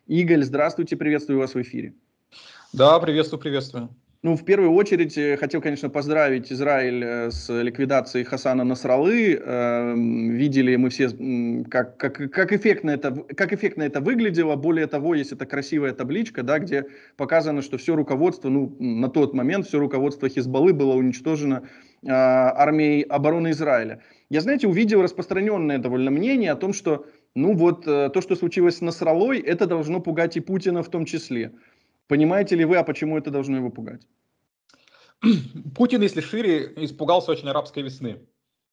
Игорь, здравствуйте, приветствую вас в эфире. Да, приветствую, приветствую. Ну, в первую очередь, хотел, конечно, поздравить Израиль с ликвидацией Хасана Насраллы. Видели мы все, как эффектно это выглядело. Более того, есть эта красивая табличка, да, где показано, что все руководство, ну, на тот момент все руководство Хизбаллы было уничтожено армией обороны Израиля. Я, знаете, увидел распространенное довольно мнение о том, что, ну, вот то, что случилось с Насраллой, это должно пугать и Путина в том числе. Понимаете ли вы, а почему это должно его пугать? Путин, если шире, испугался очень арабской весны,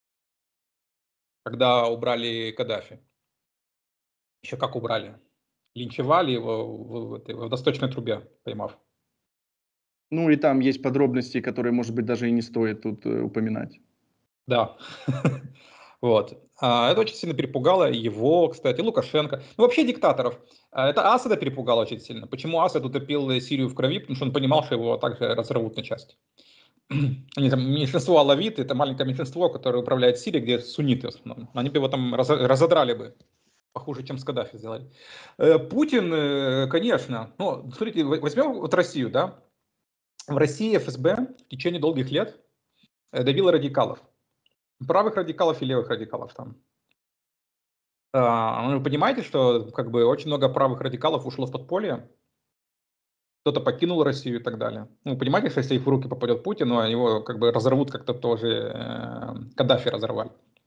когда убрали Каддафи. Еще как убрали. Линчевали его в водосточной трубе, поймав. Ну и там есть подробности, которые, может быть, даже и не стоит тут упоминать. Да. Вот. Это очень сильно перепугало его, кстати, Лукашенко. Ну, вообще диктаторов. Это Асада перепугало очень сильно. Почему Асад утопил Сирию в крови? Потому что он понимал, что его также разорвут на части. Они там, меньшинство алавиты, это маленькое меньшинство, которое управляет Сирией, где сунниты в основном. Они бы его там разодрали бы. Похуже, чем с Каддафи сделали. Путин, конечно. Ну, смотрите, возьмем вот Россию, да. В России ФСБ в течение долгих лет давило радикалов. Правых радикалов и левых радикалов там. Вы понимаете, что как бы очень много правых радикалов ушло в подполье, кто-то покинул Россию и так далее. Ну, понимаете, что если в руки попадет Путин, ну, его как бы разорвут, как-то тоже Каддафи разорвали.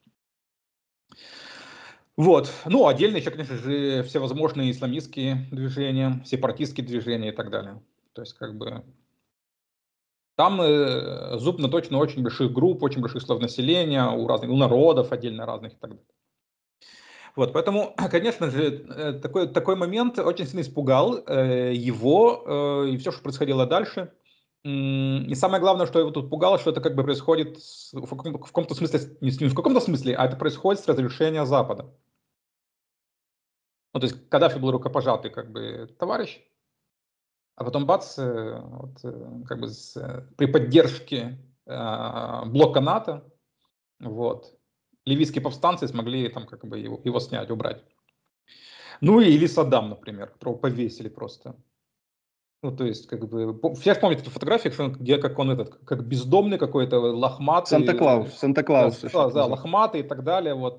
Вот. Ну, отдельно еще, конечно же, всевозможные исламистские движения, сепаратистские движения и так далее. То есть, как бы, там зуб на точно очень больших групп, очень больших слоев населения, у народов отдельно разных и так далее. Вот, поэтому, конечно же, такой момент очень сильно испугал его и все, что происходило дальше. И самое главное, что его тут пугало, что это как бы происходит в каком-то смысле, не в каком-то смысле, а это происходит с разрешения Запада. Ну, то есть Каддафи был рукопожатый как бы товарищ, а потом бац, как бы при поддержке блока НАТО, вот, ливийские повстанцы смогли там как бы его снять, убрать. Ну или Саддам, например, которого повесили просто. Ну, то есть, как бы, все помнят эту фотографию, где как он как бездомный какой-то, лохматый. Санта-Клаус еще это Да, называют. лохматый и так далее, вот,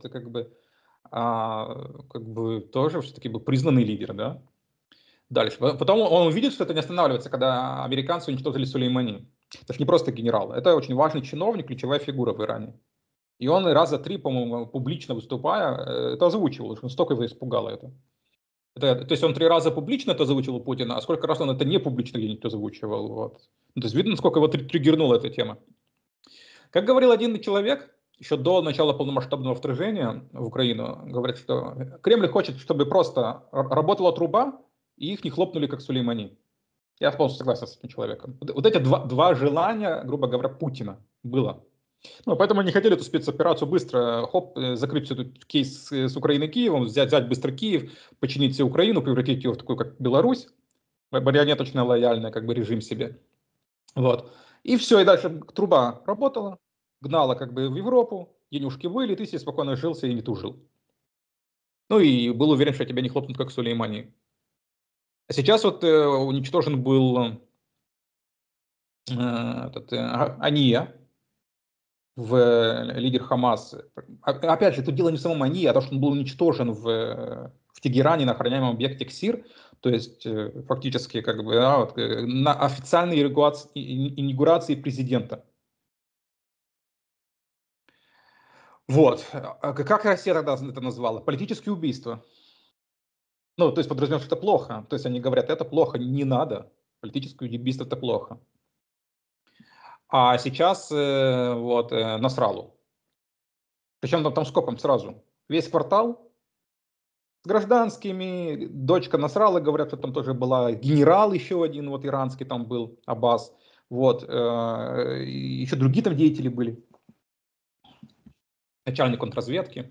как бы тоже все-таки был признанный лидер, да. Дальше. Потом он увидит, что это не останавливается, когда американцы уничтожили Сулеймани. Это же не просто генерал, это очень важный чиновник, ключевая фигура в Иране. И он раза 3, по-моему, публично выступая, это озвучивал, что настолько его испугало это. То есть он 3 раза публично это озвучил у Путина, а сколько раз он это не публично где-нибудь озвучивал. Вот. Ну, то есть видно, насколько его триггернула эта тема. Как говорил один человек, еще до начала полномасштабного вторжения в Украину, говорит, что Кремль хочет, чтобы просто работала труба, и их не хлопнули, как Сулеймани. Я полностью согласен с этим человеком. Вот эти два желания, грубо говоря, Путина было. Ну, поэтому они хотели эту спецоперацию быстро, закрыть всю этот кейс с Украиной и Киевом, взять быстро Киев, починить всю Украину, превратить ее в такую, как Беларусь, марионеточно лояльный как бы режим себе. Вот. И все, и дальше труба работала, гнала как бы в Европу, денежки были, ты себе спокойно жил себе и не тужил. Ну и был уверен, что тебя не хлопнут, как Сулеймани. А сейчас вот уничтожен был Ания, лидер Хамас. Опять же, тут дело не в самом Ани, а то, что он был уничтожен в Тегеране на охраняемом объекте КСИР, то есть фактически как бы на официальной инаугурации президента. Вот. Как Россия тогда это назвала? Политические убийства. Ну, то есть подразумевают, что это плохо. То есть они говорят, это плохо, не надо. Политическое убийство это плохо. А сейчас вот Насраллу. Причем там скопом сразу. Весь квартал с гражданскими. Дочка Насраллы, говорят, что там тоже была. Генерал еще один, вот иранский там был, Аббас. Вот. Еще другие там деятели были. Начальник контрразведки.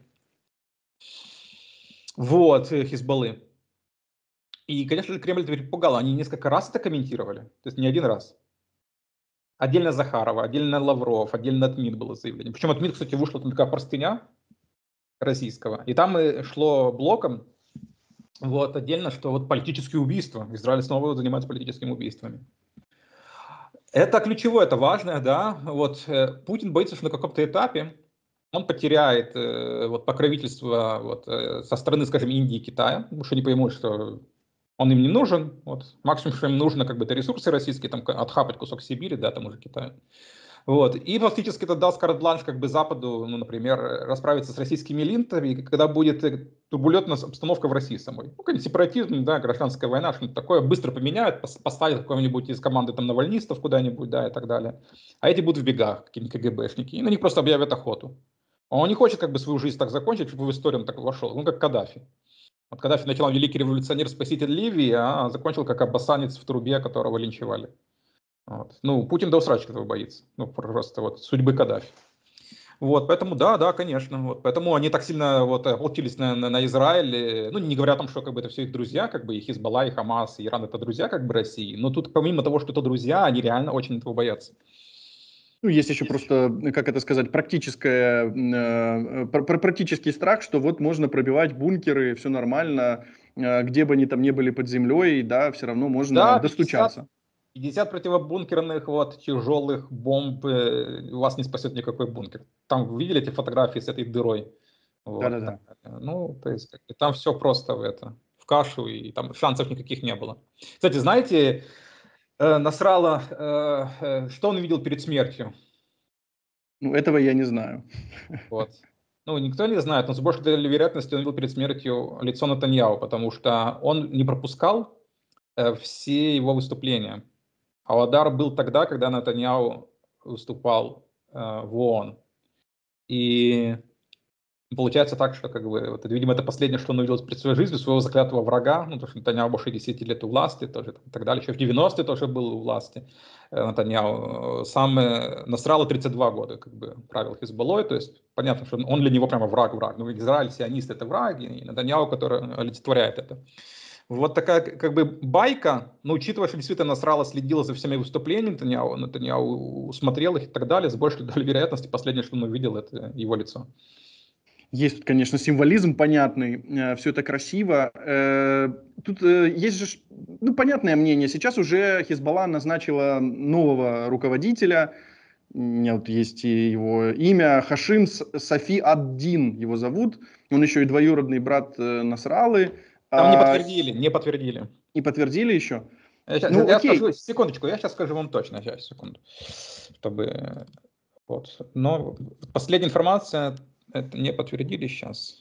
Вот, Хизбаллы. И, конечно же, Кремль это перепугало. Они несколько раз это комментировали. То есть не один раз. Отдельно Захарова, отдельно Лавров, отдельно от МИД было заявление. Причем от МИД, кстати, вышла там такая простыня российского. И там шло блоком Вот, отдельно, что вот политические убийства. Израиль снова занимается политическими убийствами. Это ключевое, это важное, да. Вот Путин боится, что на каком-то этапе он потеряет вот, покровительство вот, со стороны, скажем, Индии и Китая, потому что они поймут, что он им не нужен. Вот. Максимум, что им нужно, как бы, это ресурсы российские, там, отхапать кусок Сибири, да, тому же Китаю. Вот. И фактически это даст карт-бланш как бы Западу, ну, например, расправиться с российскими элитами, когда будет турбулентная обстановка в России самой. Ну, какой-нибудь сепаратизм, да, гражданская война, что-нибудь такое, быстро поменяют, поставят какого-нибудь из команды там навальнистов куда-нибудь, да, и так далее. А эти будут в бегах, какие-нибудь КГБшники, и на них просто объявят охоту. А он не хочет как бы свою жизнь так закончить, чтобы в историю он так вошел. Ну, как Каддафи. Вот Каддафи начал великий революционер, спаситель Ливии, а закончил как аббасанец в трубе, которого линчевали. Вот. Ну, Путин до усрачки этого боится. Ну, просто вот судьбы Каддафи. Вот, поэтому, да, да, конечно. Вот, поэтому они так сильно вот ополчились на Израиль. Ну, не говоря о том, что как бы это все их друзья, как бы и Хизбалла, и Хамас, и Иран это друзья как бы России. Но тут помимо того, что это друзья, они реально очень этого боятся. Ну, есть еще просто, как это сказать, практический страх, что вот можно пробивать бункеры, все нормально, где бы они там не были под землей, да, все равно можно Да, 50, достучаться. 50 противобункерных вот тяжелых бомб, вас не спасет никакой бункер. Там вы видели эти фотографии с этой дырой? Вот, и так Да-да-да. далее. Ну, то есть, как бы, там все просто в кашу, и там шансов никаких не было. Кстати, знаете, Насралла, что он видел перед смертью? Ну, этого я не знаю. Вот. Ну, никто не знает, но с большей долей вероятности он видел перед смертью лицо Натаньяху, потому что он не пропускал все его выступления. Аладар был тогда, когда Натаньяху выступал в ООН. И получается так, что, как бы, вот, видимо, это последнее, что он увидел при своей жизни, своего заклятого врага, ну, потому что Натаньяху больше 10 лет у власти, тоже, и так далее, еще в 90-е тоже был у власти Натаньяху. Сам Насралла 32 года, как бы, правил Хизбаллой, то есть понятно, что он для него прямо враг. Ну, Израиль, сионист — это враг, и Натаньяху, который олицетворяет это. Вот такая как бы байка, но учитывая, что действительно Насралла следила за всеми выступлениями Натаньяху смотрел их и так далее, с большей долей вероятности последнее, что он увидел, это его лицо. Есть тут, конечно, символизм понятный, все это красиво. Тут есть же, ну, понятное мнение. Сейчас уже Хизбалла назначила нового руководителя. У меня вот есть и его имя. Хашим Сафи ад-Дин его зовут. Он еще и двоюродный брат Насраллы. Там не подтвердили, не подтвердили. И подтвердили еще? Ну, Я окей. скажу, секундочку, я сейчас скажу вам точно, сейчас, секунду, чтобы, вот, но последняя информация, это не подтвердили сейчас.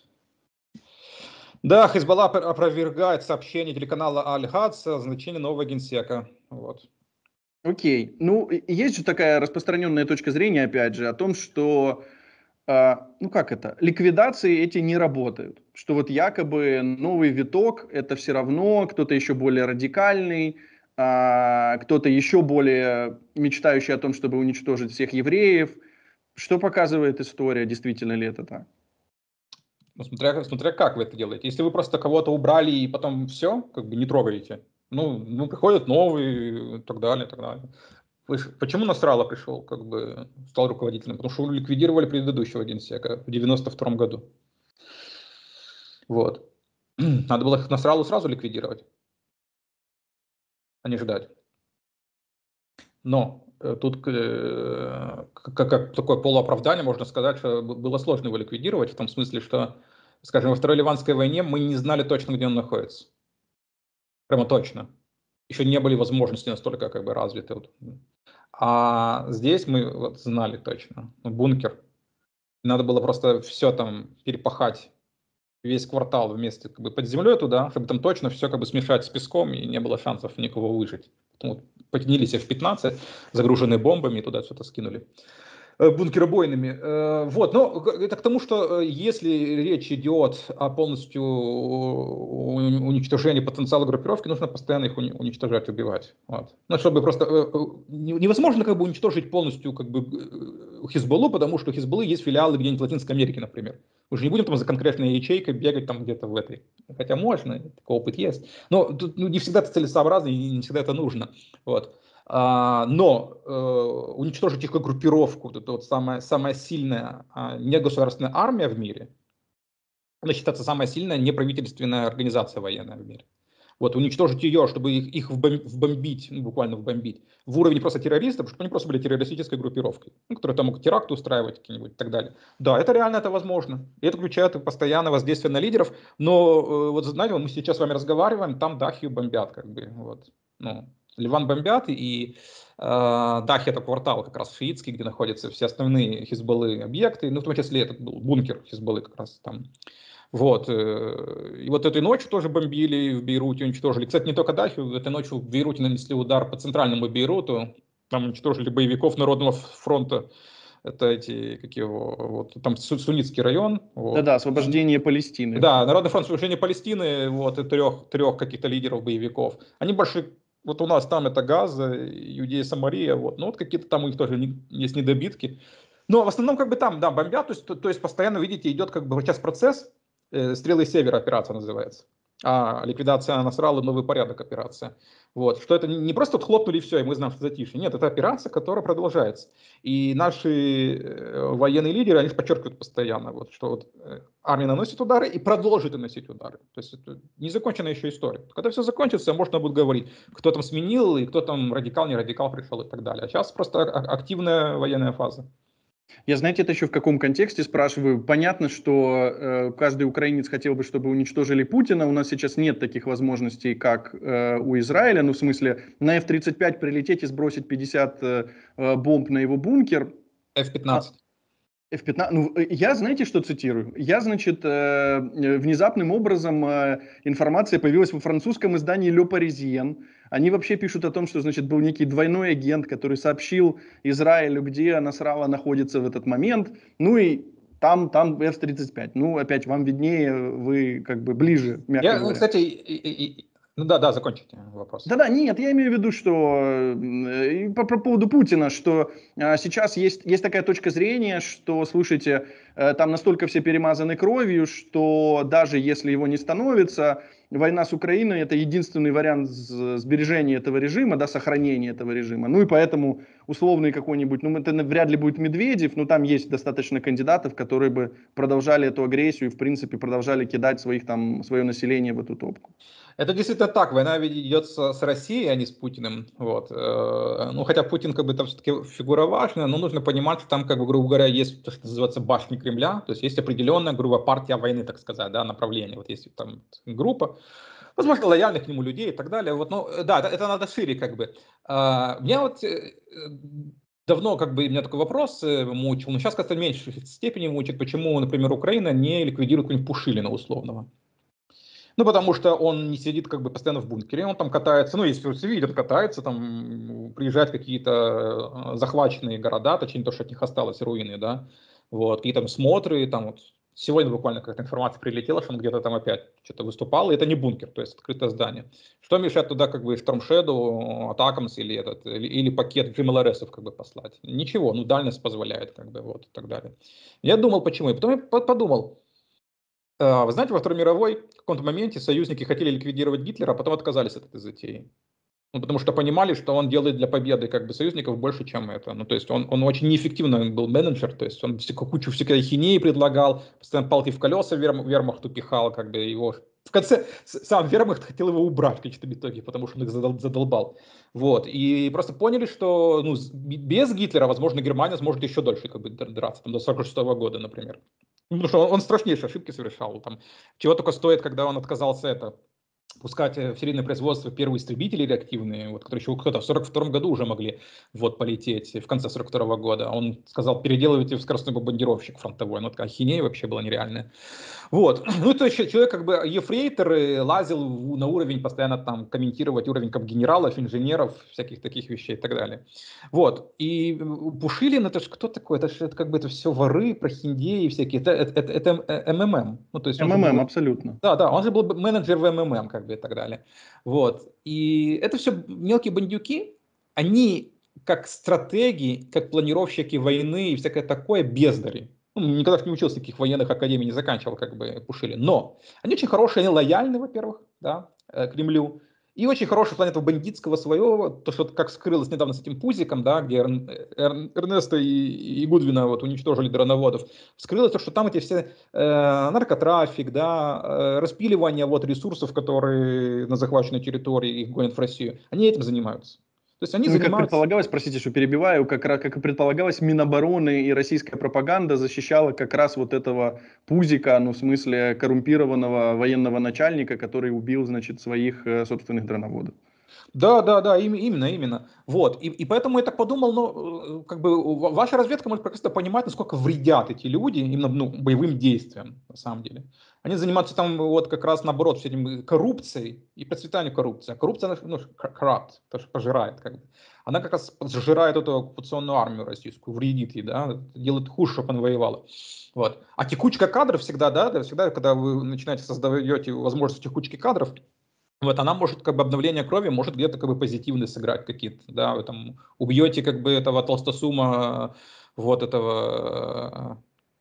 Да, Хизбалла опровергает сообщение телеканала Аль-Гадс о назначении нового генсека, вот. Окей. Ну, есть же такая распространенная точка зрения, опять же, о том, что ну как это, ликвидации эти не работают. Что вот якобы новый виток это все равно кто-то еще более радикальный, кто-то еще более мечтающий о том, чтобы уничтожить всех евреев. Что показывает история, действительно ли это так? Ну, смотря как вы это делаете. Если вы просто кого-то убрали и потом все, как бы не трогаете, ну приходят новые и так далее, и так далее. Почему Насралла пришел, как бы стал руководителем? Потому что ликвидировали предыдущего генсека в 92 году. Вот. Надо было Насраллу сразу ликвидировать, а не ждать. Но тут как такое полуоправдание можно сказать, что было сложно его ликвидировать, в том смысле, что, скажем, во Второй Ливанской войне мы не знали точно, где он находится. Прямо точно. Еще не были возможности настолько как бы развиты. А здесь мы вот знали точно. Бункер. Надо было просто все там перепахать, весь квартал вместе как бы под землей туда, чтобы там точно все как бы смешать с песком, и не было шансов никого выжить. Потом вот поднялись F-15, загруженные бомбами, и туда все это скинули. Бункеробойными. Вот, но это к тому, что если речь идет о полностью уничтожении потенциала группировки, нужно постоянно их уничтожать, убивать. Вот. Ну, чтобы просто невозможно как бы уничтожить полностью как бы Хизбаллу, потому что у Хизбаллы есть филиалы где-нибудь в Латинской Америке, например. Мы же не будем там за конкретной ячейкой бегать там где-то в этой. Хотя можно, такой опыт есть. Но тут не всегда это целесообразно и не всегда это нужно. Вот. Но уничтожить их как группировку, это вот самая сильная негосударственная армия в мире, она считается самая сильная неправительственная организация военная в мире. Вот, уничтожить ее, чтобы их вбомбить, ну, буквально вбомбить, в уровень просто террористов, чтобы они просто были террористической группировкой, ну, которые там могут теракты устраивать какие-нибудь и так далее. Да, это реально, это возможно. И это включает постоянное воздействие на лидеров. Но, вот знаете, мы сейчас с вами разговариваем, там Дахию бомбят, как бы, вот. Ну, Ливан бомбят, и Дахия — это квартал как раз шиитский, где находятся все основные Хизбаллы объекты, ну, в том числе этот был бункер Хизбаллы как раз там. Вот. И вот этой ночью тоже бомбили в Бейруте, уничтожили. Кстати, не только Дахию, этой ночью в Бейруте нанесли удар по центральному Бейруту, там уничтожили боевиков Народного фронта, это эти, как его, вот, там суннитский район. Вот. Да-да, освобождение Палестины. Да, Народный фронт освобождения Палестины, вот, и трех каких-то лидеров боевиков. Они большие, вот у нас там это Газа, Иудея, Самария, вот, ну вот какие-то там у них тоже есть недобитки. Но в основном как бы там, да, бомбят, то есть постоянно, видите, идет как бы вот сейчас процесс, «Стрелы Севера» операция называется, а ликвидация Насраллы — «Новый порядок» операция. Вот, что это не просто вот хлопнули и все, и мы знаем, что затишье. Нет, это операция, которая продолжается. И наши военные лидеры, они подчеркивают постоянно, вот, что вот, армия наносит удары и продолжит наносить удары. То есть это незаконченная еще история. Когда все закончится, можно будет говорить, кто там сменил, и кто там радикал, не радикал пришел и так далее. А сейчас просто активная военная фаза. Я, знаете, это еще в каком контексте спрашиваю. Понятно, что каждый украинец хотел бы, чтобы уничтожили Путина. У нас сейчас нет таких возможностей, как у Израиля. Ну, в смысле, на F-35 прилететь и сбросить 50 бомб на его бункер. F-15. F-15. Ну, я, знаете, что цитирую? Я, значит, внезапным образом информация появилась во французском издании Le Parisien. Они вообще пишут о том, что, значит, был некий двойной агент, который сообщил Израилю, где Насралла находится в этот момент. Ну и там F-35. Ну, опять, вам виднее, вы как бы ближе, мягко говоря. Кстати, ну да, закончите вопрос. Да-да, нет, я имею в виду, что по поводу Путина, что сейчас есть такая точка зрения, что, слушайте, там настолько все перемазаны кровью, что даже если его не становится, война с Украиной — это единственный вариант сбережения этого режима, да, сохранения этого режима. Ну и поэтому условный какой-нибудь, ну это вряд ли будет Медведев, но там есть достаточно кандидатов, которые бы продолжали эту агрессию и, в принципе, продолжали кидать свое население в эту топку. Это действительно так. Война ведь идет с Россией, а не с Путиным. Вот. Ну, хотя Путин как бы там все-таки фигура важная, но нужно понимать, что там, как бы, грубо говоря, есть то, что называется башни Кремля, то есть есть определенная, грубо, партия войны, так сказать, да, направление. Вот есть там группа, возможно, лояльных к нему людей и так далее. Вот, ну, да, это надо шире, как бы. Меня вот давно, как бы, меня такой вопрос мучил, но сейчас как-то в меньшей степени мучит, почему, например, Украина не ликвидирует какого-нибудь Пушилина условного. Ну, потому что он не сидит как бы постоянно в бункере, он там катается, ну, если все видят, катается, там, приезжают какие-то захваченные города, точнее, то, что от них осталось, руины, да, вот, какие там смотры, там, вот, сегодня буквально какая-то информация прилетела, что он где-то там опять что-то выступал, и это не бункер, то есть открытое здание. Что мешает туда, как бы, Storm Shadow, Атакамс или пакет GMLRS как бы послать? Ничего, ну, дальность позволяет, как бы, вот, и так далее. Я думал, почему, и потом я подумал, вы знаете, во Второй мировой в каком-то моменте союзники хотели ликвидировать Гитлера, а потом отказались от этой затеи. Ну, потому что понимали, что он делает для победы как бы союзников больше, чем это. Ну, то есть он очень неэффективный был менеджер, то есть он кучу всякой ахинеи предлагал, постоянно палки в колеса вермахту пихал, как бы его... В конце сам вермахт хотел его убрать в конечном итоге, потому что он их задолбал. Вот. И просто поняли, что ну, без Гитлера, возможно, Германия сможет еще дольше как бы драться, там, до 1946 года, например. Потому что он страшнейшие ошибки совершал. Там, чего только стоит, когда он отказался пускать в серийное производство первые истребители реактивные, вот, которые еще кто-то в 1942 году уже могли вот, полететь, в конце 1942 года. Он сказал, переделывайте в скоростной бомбардировщик фронтовой. Ну, такая ахинея вообще была нереальная. Вот. Ну, это еще человек, как бы, ефрейтор, лазил на уровень, постоянно там комментировать уровень как генералов, инженеров, всяких таких вещей и так далее. Вот. И Пушилин, это же кто такой? Это как бы это все воры, прохиндеи всякие. Это МММ. Ну, то есть МММ, абсолютно. Да, он же был менеджер в МММ, как бы, и так далее. Вот. И это все мелкие бандюки, они как стратеги, как планировщики войны и всякое такое бездари. Ну, никогда не учился, никаких военных академий не заканчивал, как бы, Пушилин. Но они очень хорошие, они лояльны, во-первых, да, Кремлю. И очень хороший план этого бандитского своего, то, что как скрылось недавно с этим Пузиком, да, где Эрнеста и Гудвина вот уничтожили дроноводов, скрылось то, что там эти все наркотрафик, да, распиливание вот ресурсов, которые на захваченной территории их гонят в Россию, они этим занимаются. То есть они Ну и как занимаются... предполагалось, простите, что перебиваю, как и предполагалось, Минобороны и российская пропаганда защищала как раз вот этого Пузика, ну в смысле коррумпированного военного начальника, который убил, значит, своих собственных дроноводов. Да, да, да, именно. Вот. И поэтому я так подумал, ну, как бы ваша разведка может прекрасно понимать, насколько вредят эти люди именно ну, боевым действиям, на самом деле. Они занимаются там вот как раз наоборот всем этим коррупцией и процветанием коррупции. А коррупция, ну, corrupt, то, что пожирает, как бы. Она как раз сжирает эту оккупационную армию российскую, вредит ей, да, делает хуже, чтобы она воевала. Вот. А текучка кадров всегда, да, всегда, когда вы начинаете создаете возможность текучки кадров, вот она может, как бы, обновление крови может где-то как бы позитивно сыграть какие-то, да, вы там убьете как бы этого толстосума, вот этого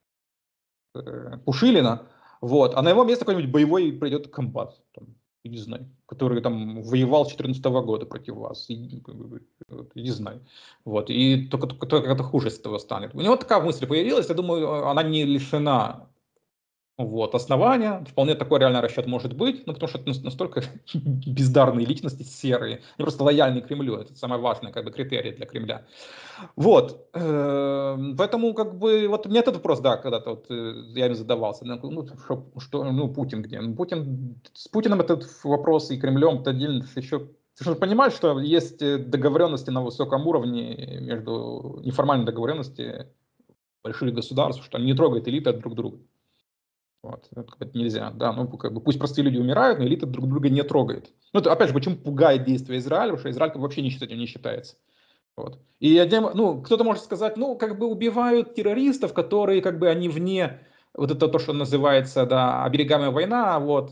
Пушилина, вот, а на его место какой-нибудь боевой придет комбат, там, я не знаю, который там воевал с 2014 года против вас, и, как бы, вот, я не знаю, вот, и только это хуже с этого станет. У него такая мысль появилась, я думаю, она не лишена вот, основания, вполне такой реальный расчет может быть, ну, потому что это настолько бездарные личности, серые, они просто лояльны Кремлю, это самое важное, как бы, критерий для Кремля. Вот, поэтому, как бы, вот мне этот вопрос, да, когда-то вот я им задавался, ну, что, ну, Путин где? Ну, Путин, с Путиным этот вопрос и Кремлем, это отдельно еще. Ты же понимаешь, что есть договоренности на высоком уровне между неформальной договоренности больших государств, что они не трогают элиты друг друга. Вот. Это нельзя, да, ну, как бы, пусть простые люди умирают, но элита друг друга не трогает. Ну, это, опять же, почему пугает действия Израиля, потому что Израиль как бы вообще ничего с этим не считается. Вот. И ну, кто-то может сказать, ну, как бы убивают террористов, которые, как бы, они вне, вот это то, что называется, да, оберегаемая война, вот,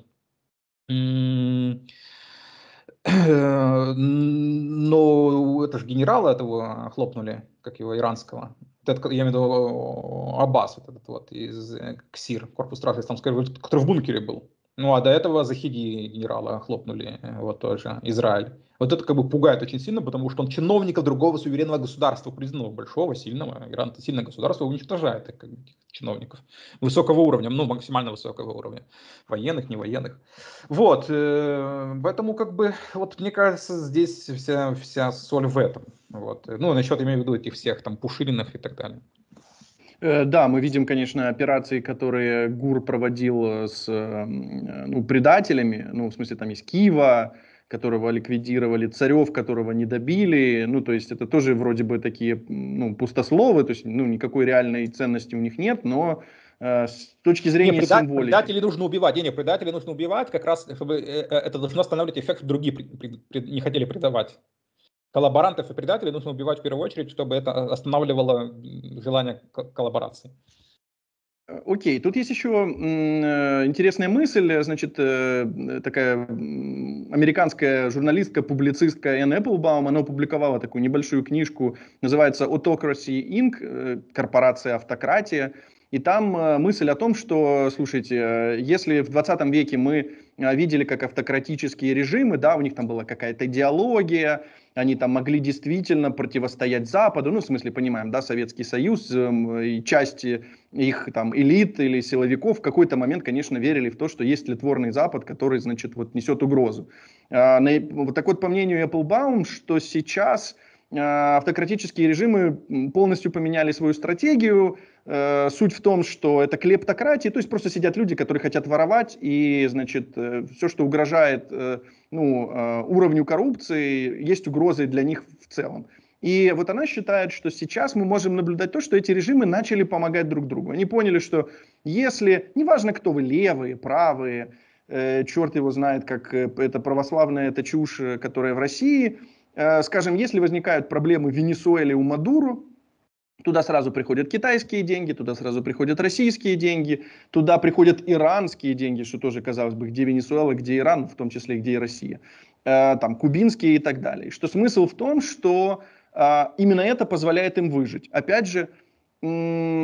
но это же генерала этого хлопнули, как его, иранского. Это, я имею в виду Аббас, вот этот вот из КСИР, корпус стражи исламской революции, который в бункере был. Ну а до этого Захиди генерала хлопнули, вот тоже, Израиль. Вот это как бы пугает очень сильно, потому что он чиновников другого суверенного государства, признанного большого, сильного, Иран это сильное государство, уничтожает как бы, чиновников высокого уровня, ну максимально высокого уровня, военных, не военных. Вот, поэтому как бы, вот мне кажется, здесь вся соль в этом. Вот. Ну, насчет, имею в виду, этих всех там Пушилинов и так далее. Да, мы видим, конечно, операции, которые ГУР проводил с ну, предателями, ну, в смысле, там есть Кива, которого ликвидировали, Царев, которого не добили, ну, то есть это тоже вроде бы такие, ну, пустословы, то есть, ну, никакой реальной ценности у них нет, но с точки Не, зрения символики. предателей нужно убивать. Не, предателей нужно убивать, как раз, чтобы это должно останавливать эффект, чтобы другие не хотели предавать. Коллаборантов и предателей нужно убивать в первую очередь, чтобы это останавливало желание коллаборации. Окей, тут есть еще интересная мысль, значит, такая американская журналистка, публицистка Энн Эпплбаум, она опубликовала такую небольшую книжку, называется Autocracy Inc., корпорация автократия, и там мысль о том, что, слушайте, если в 20 веке мы видели как автократические режимы, да, у них там была какая-то идеология, они там могли действительно противостоять Западу, ну, в смысле, понимаем, да, Советский Союз и части их там элит или силовиков в какой-то момент, конечно, верили в то, что есть тлетворный Запад, который, значит, вот несет угрозу. Вот так вот, по мнению Эпплбаум, что сейчас автократические режимы полностью поменяли свою стратегию. Суть в том, что это клептократия, то есть просто сидят люди, которые хотят воровать, и, значит, все, что угрожает ну, уровню коррупции, есть угрозой для них в целом. И вот она считает, что сейчас мы можем наблюдать то, что эти режимы начали помогать друг другу. Они поняли, что если, неважно кто вы, левые, правые, черт его знает, как это православная, это чушь, которая в России, скажем, если возникают проблемы в Венесуэле у Мадуро, туда сразу приходят китайские деньги, туда сразу приходят российские деньги, туда приходят иранские деньги, что тоже, казалось бы, где Венесуэла, где Иран, в том числе где и Россия, там кубинские и так далее. Что смысл в том, что именно это позволяет им выжить. Опять же,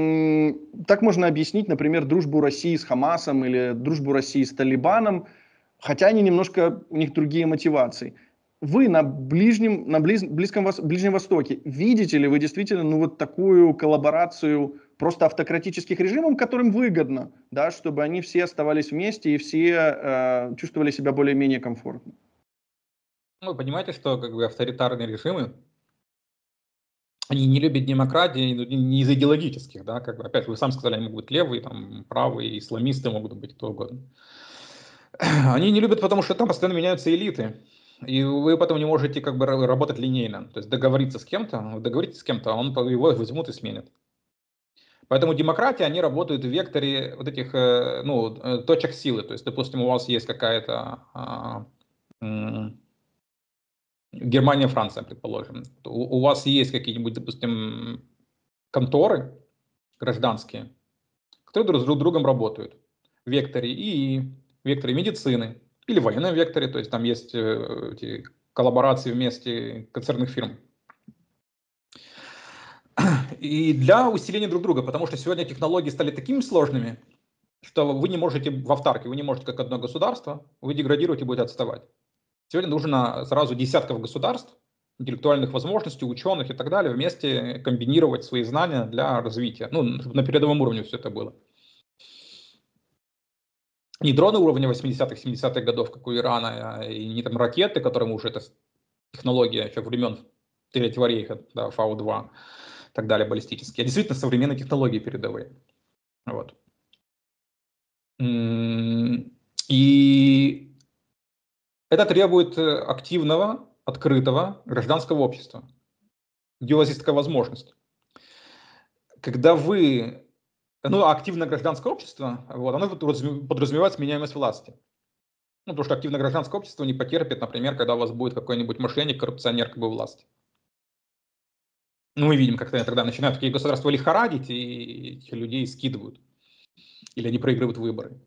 так можно объяснить, например, дружбу России с Хамасом или дружбу России с Талибаном. хотя они немножко, у них другие мотивации. Вы на Ближнем Востоке видите ли вы действительно ну, вот такую коллаборацию просто автократических режимов, которым выгодно, да, чтобы они все оставались вместе и все чувствовали себя более-менее комфортно? Ну, вы понимаете, что как бы авторитарные режимы, они не любят демократии не из идеологических, да, как бы, опять вы сами сказали, они могут быть левые, там, правые, исламисты могут быть, кто угодно. Они не любят, потому что там постоянно меняются элиты, и вы потом не можете как бы работать линейно, то есть договориться с кем-то, вы договоритесь с кем-то, а его возьмут и сменят. Поэтому демократии, они работают в векторе вот этих, точек силы, то есть, допустим, у вас есть какая-то Германия, Франция, предположим, у вас есть какие-нибудь, допустим, конторы гражданские, которые друг с другом работают в векторе ИИ, в векторе медицины или в военном векторе, то есть там есть эти коллаборации вместе концерных фирм. И для усиления друг друга, потому что сегодня технологии стали такими сложными, что вы не можете в автарке, вы не можете как одно государство, вы деградируете и будете отставать. Сегодня нужно сразу десятков государств, интеллектуальных возможностей, ученых и так далее, вместе комбинировать свои знания для развития. Ну, чтобы на передовом уровне все это было. Не дроны уровня 80-х, 70-х годов, как у Ирана, и не там ракеты, которым уже это технология еще времен Третьего рейха, да, Фау-2 и так далее, баллистические, а действительно современные технологии передовые. Вот. И это требует активного, открытого гражданского общества, где у вас есть такая возможность. Когда вы, активное гражданское общество, вот, оно подразумевает сменяемость власти. Ну, потому что активное гражданское общество не потерпит, например, когда у вас будет какой-нибудь мошенник, коррупционер как бы власти. Ну, мы видим, как тогда начинают такие государства лихорадить, и этих людей скидывают. Или они проигрывают выборы.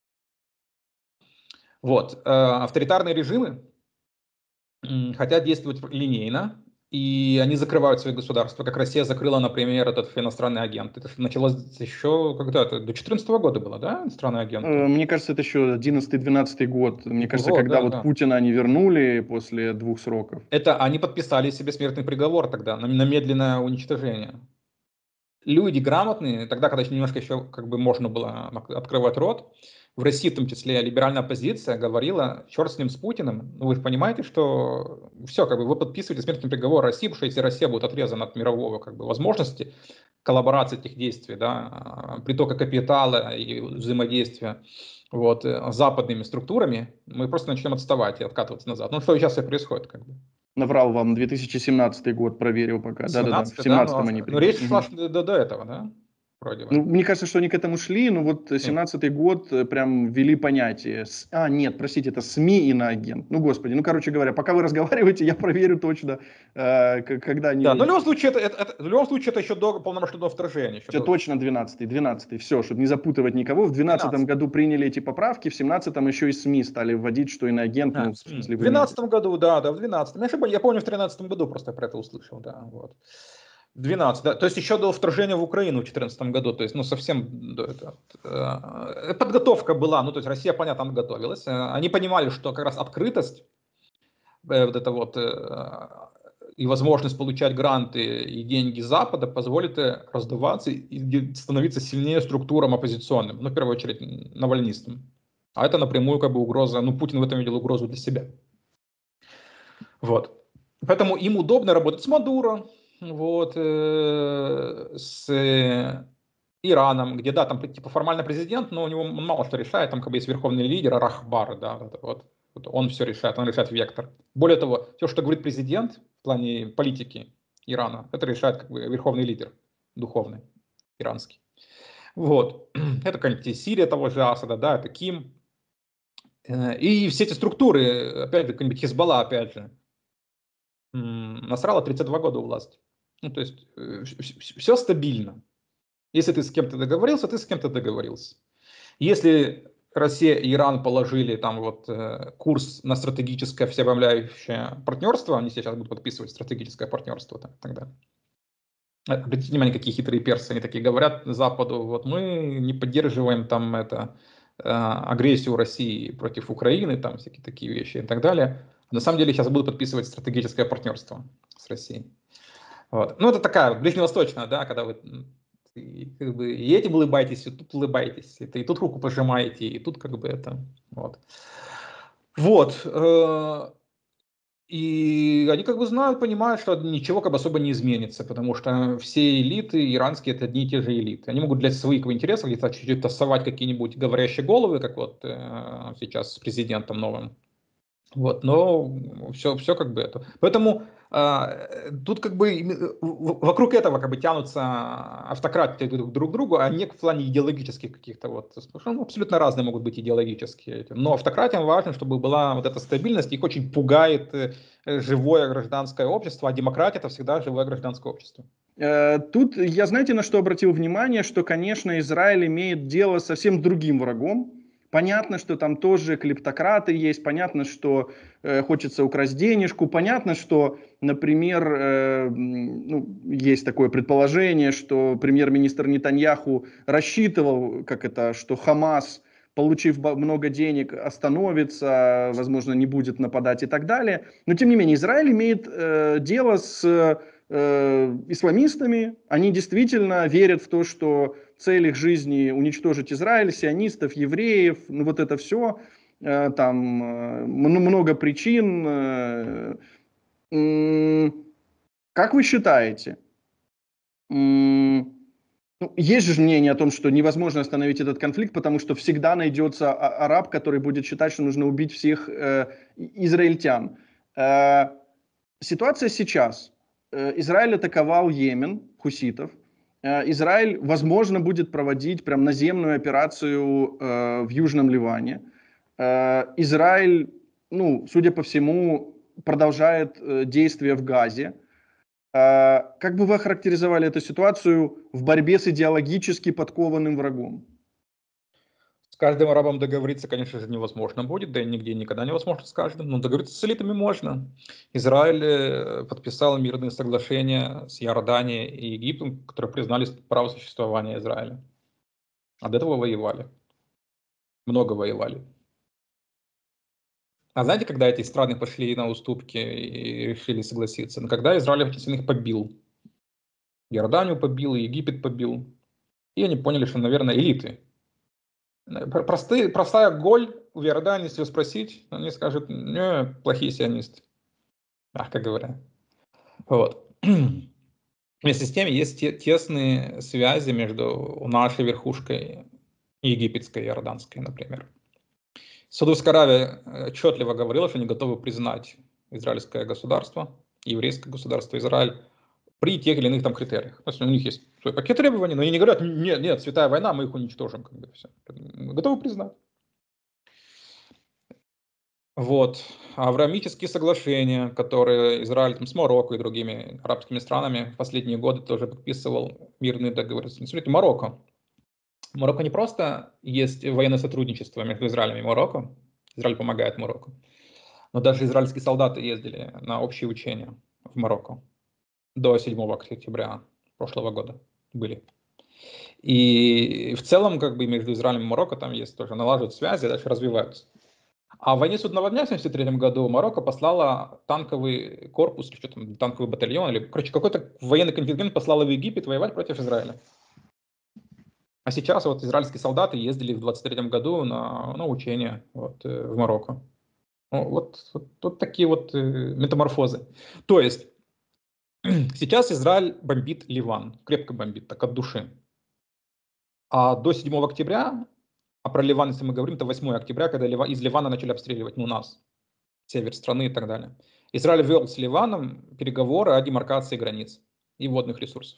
Вот. Авторитарные режимы хотят действовать линейно, и они закрывают свои государства, как Россия закрыла, например, этот иностранный агент. Это началось еще когда-то, до 2014 года было, да, иностранный агент? Мне кажется, это еще 11-12 год. Мне кажется, Вот, когда да, вот да. Путина они вернули после 2 сроков. Это они подписали себе смертный приговор тогда на медленное уничтожение. Люди грамотные, тогда, когда немножко еще как бы можно было открывать рот, в России, в том числе, либеральная оппозиция говорила, черт с ним, с Путиным. Ну, вы же понимаете, что все, как бы вы подписываете смертный приговор России, потому что если Россия будет отрезана от мирового как бы возможности коллаборации этих действий, да, притока капитала и взаимодействия вот, с западными структурами, мы просто начнем отставать и откатываться назад. Ну, что сейчас и происходит, как бы. Наврал вам, 2017 год проверил пока. Да-да-да, в 17, да, 17-м они но приняли. речь шла до этого, да, вроде бы. Ну, мне кажется, что они к этому шли, но вот 17-й год прям ввели понятие. Нет, простите, это СМИ иноагент. Ну, господи, ну, короче говоря, пока вы разговариваете, я проверю точно, когда они... Да, но в любом случае это еще до полномасштабного вторжения. Все точно 12-й, все, чтобы не запутывать никого. В 12-м году приняли эти поправки, в 17-м еще и СМИ стали вводить, что иноагент, ну, в смысле, В вы медиа. 2012 году, да, в 2012. Я помню, в 2013 году просто про это услышал, да, вот. 12, да, то есть еще до вторжения в Украину в 2014 году, то есть, ну, совсем до этого. Подготовка была, ну, то есть Россия, понятно, там готовилась. Они понимали, что как раз открытость, вот это вот, и возможность получать гранты и деньги Запада позволит раздуваться и становиться сильнее структурам оппозиционным, ну, в первую очередь, навальнистам. А это напрямую как бы угроза, ну, Путин в этом видел угрозу для себя. Вот. Поэтому им удобно работать с Мадуро, вот, с Ираном, где, да, там типа формально президент, но у него мало что решает, там как бы есть верховный лидер, Рахбар, да, вот он все решает, он решает вектор. Более того, все, что говорит президент в плане политики Ирана, это решает как бы верховный лидер духовный, иранский. Вот. Это, конечно, Сирия того же Асада, да, это Ким. И все эти структуры, опять же, какой-нибудь Хизбалла, опять же, Насралла 32 года у власти. Ну, то есть все стабильно. Если ты с кем-то договорился, ты с кем-то договорился. Если Россия и Иран положили там вот курс на стратегическое всеобъемлющее партнерство, они сейчас будут подписывать стратегическое партнерство тогда. Обратите внимание, какие хитрые персы, они такие говорят Западу, вот мы не поддерживаем там это агрессию России против Украины, там всякие такие вещи и так далее. На самом деле сейчас будут подписывать стратегическое партнерство с Россией. Вот. Ну, это такая ближневосточная, да, когда вы как бы и этим улыбаетесь, и тут улыбаетесь, и тут руку пожимаете, и тут как бы это, вот. Вот. И они как бы знают, понимают, что ничего как бы особо не изменится, потому что все элиты иранские это одни и те же элиты. Они могут для своих интересов где-то чуть-чуть тасовать какие-нибудь говорящие головы, как вот сейчас с президентом новым. Вот, но все как бы это. Поэтому тут как бы вокруг этого как бы тянутся автократии друг к другу, а не в плане идеологических каких-то вот. Ну, абсолютно разные могут быть идеологические. Но автократиям важно, чтобы была вот эта стабильность. Их очень пугает живое гражданское общество, а демократия это всегда живое гражданское общество. Тут я, знаете, на что обратил внимание, что, конечно, Израиль имеет дело с совсем другим врагом. Понятно, что там тоже клептократы есть, понятно, что хочется украсть денежку, понятно, что, например, есть такое предположение, что премьер-министр Нетаньяху рассчитывал, что Хамас, получив много денег, остановится, возможно, не будет нападать и так далее. Но, тем не менее, Израиль имеет дело с исламистами. Они действительно верят в то, что цель их жизни уничтожить Израиль, сионистов, евреев, ну вот это все, там много причин. Как вы считаете? Есть же мнение о том, что невозможно остановить этот конфликт, потому что всегда найдется араб, который будет считать, что нужно убить всех израильтян. Ситуация сейчас. Израиль атаковал Йемен, хуситов. Израиль, возможно, будет проводить прям наземную операцию в Южном Ливане. Израиль, судя по всему, продолжает действия в Газе. Как бы вы охарактеризовали эту ситуацию в борьбе с идеологически подкованным врагом? С каждым арабом договориться, конечно же, невозможно будет, да и нигде никогда невозможно с каждым, но договориться с элитами можно. Израиль подписал мирные соглашения с Иорданией и Египтом, которые признали право существования Израиля. А до этого воевали. Много воевали. А знаете, когда эти страны пошли на уступки и решили согласиться? Ну, когда Израиль их побил. Иорданию побил, и Египет побил. И они поняли, что, наверное, элиты. Простая голь в Иордании, если спросить, они скажут, не, плохие сионисты. Мягко говоря. Вот. Вместе с тем есть тесные связи между нашей верхушкой и египетской, и иорданской, например. Саудовская Аравия отчетливо говорила, что они готовы признать израильское государство, еврейское государство Израиль при тех или иных там критериях. То есть у них есть свой пакет требований, но они не говорят, нет, святая война, мы их уничтожим. Как бы, все. Готовы признать. Вот. Авраамические соглашения, которые Израиль там, с Марокко и другими арабскими странами в последние годы тоже подписывал мирные договоры. Смотрите, Марокко. Марокко не просто есть военное сотрудничество между Израилем и Марокко. Израиль помогает Марокко. Но даже израильские солдаты ездили на общие учения в Марокко до 7 октября прошлого года были. И в целом, как бы между Израилем и Марокко там есть тоже налаживают связи, дальше развиваются. А в войне Судного дня в 1973 году Марокко послала танковый корпус, или что там, танковый батальон, или, короче, какой-то военный контингент послала в Египет воевать против Израиля. А сейчас вот израильские солдаты ездили в 1923 году на учения вот, в Марокко. Вот такие вот метаморфозы. То есть сейчас Израиль бомбит Ливан, крепко бомбит, так от души. А до 7 октября, а про Ливан, если мы говорим, то 8 октября, когда из Ливана начали обстреливать нас, север страны и так далее. Израиль вел с Ливаном переговоры о демаркации границ и водных ресурсов.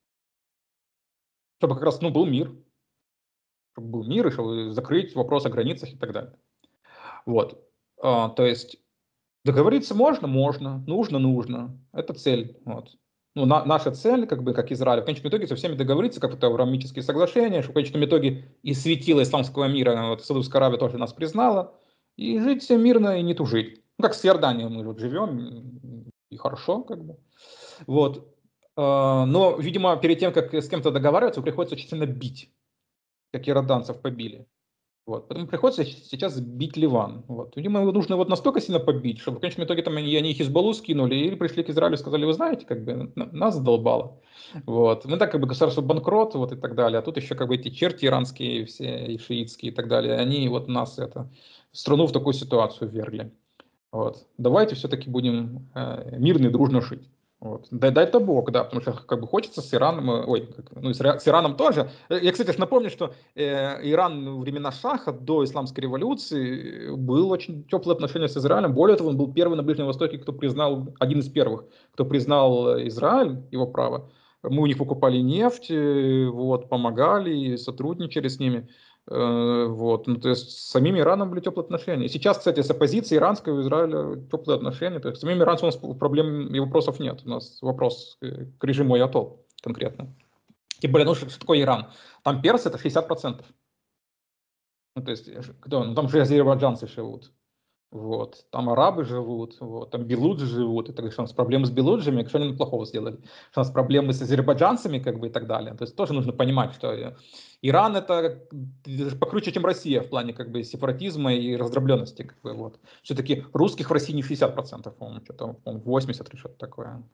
Чтобы как раз был мир. Чтобы был мир, и чтобы закрыть вопрос о границах и так далее. Вот. То есть договориться можно, нужно. Это цель. Вот. Наша цель, как Израиль, в конечном итоге со всеми договориться, как это авраамические соглашения, что в конечном итоге и светило исламского мира, Саудовская Аравия тоже нас признала, и жить все мирно и не тужить. Как с Иорданией мы вот живем, и хорошо, как бы. Вот. Но, видимо, перед тем, как с кем-то договариваться, приходится очень сильно бить, как иорданцев побили. Вот. Поэтому приходится сейчас бить Ливан. Вот. Видимо, его нужно вот настолько сильно побить, чтобы в конечном итоге там они Хизбаллу скинули или пришли к Израилю и сказали, вы знаете, как бы нас задолбало. Вот. Мы так как бы государство банкрот, вот и так далее. А тут еще как бы эти черти иранские все и шиитские и так далее, они вот нас страну в такую ситуацию ввергли. Вот. Давайте все-таки будем мирно и дружно жить. Вот. Дай-то Бог, да, потому что как бы хочется с Ираном, с Ираном тоже. Я, кстати, напомню, что Иран во времена Шаха до исламской революции был очень теплые отношения с Израилем. Более того, он был первый на Ближнем Востоке, кто признал, один из первых, кто признал Израиль, его право. Мы у них покупали нефть, вот, помогали, сотрудничали с ними. Вот. Ну, то есть с самим Ираном были теплые отношения. И сейчас, кстати, с оппозицией иранской у Израиля теплые отношения. То есть с самим иранцем у нас проблем и вопросов нет. У нас вопрос к режиму Аятол конкретно. Тем более, ну что такое Иран? Там персы это 60%. Ну, то есть, кто? Ну, там же азербайджанцы живут. Вот. Там арабы живут, вот. Там белуджи живут. И так далее. Что у нас проблемы с белуджами, что они плохого сделали? Что у нас проблемы с азербайджанцами, как бы, и так далее. То есть тоже нужно понимать, что Иран это покруче, чем Россия в плане как бы сепаратизма и раздробленности. Как бы, вот. Все-таки русских в России не 60%, по-моему, что-то, по-моему, 80% или что-то такое.